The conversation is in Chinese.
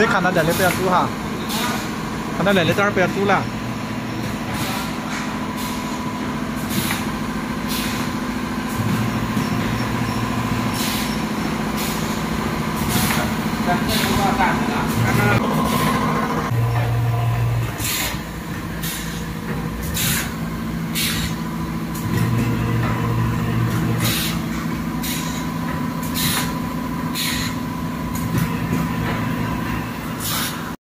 看到这里不要煮哈，看到那里这儿不要煮了。 咱这个干什么？